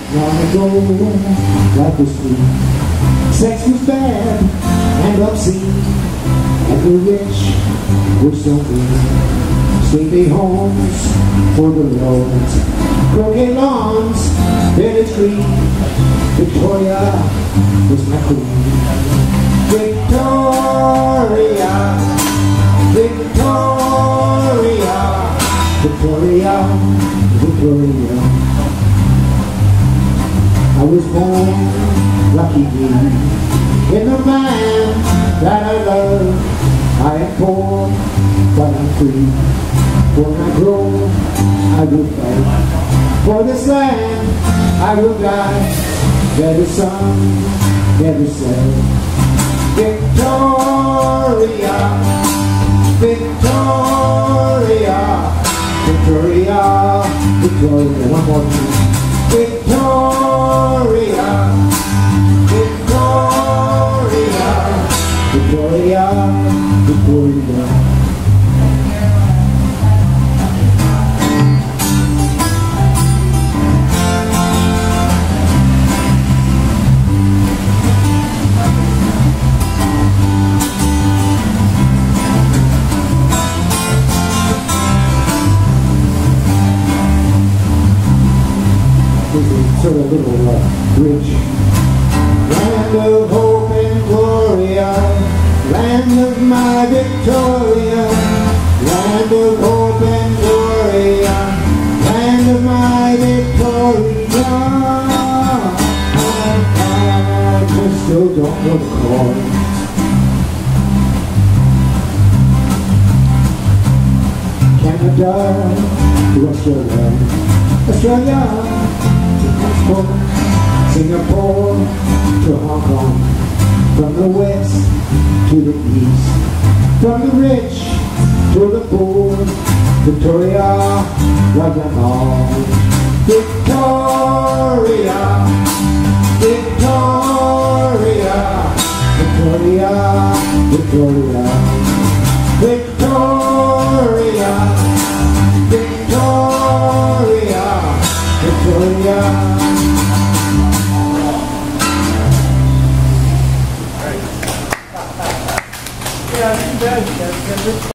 long ago, life was free. Sex was bad and obscene, and the rich were so mean. Sleepy homes for the lords, croquet lawns, village green. Victoria was my queen. Victoria, Victoria, Victoria, Victoria. I was born lucky me, in the man that I love. I am poor, but I'm free. When I grow, I will fight. For this land, I will die. Never sung, never said. Victoria, Victoria, Victoria, Victoria. One more time. Victoria, Victoria, Victoria, Victoria. Sort of little bridge. Land of hope and gloria, land of my Victoria, land of hope and gloria, land of my Victoria. I just still don't know the chords. Canada to Australia, Australia. Singapore to Hong Kong, from the west to the east, from the rich to the poor, Victoria, love them all. Victoria, Victoria, Victoria, Victoria, Victoria, Victoria, Victoria. Yeah,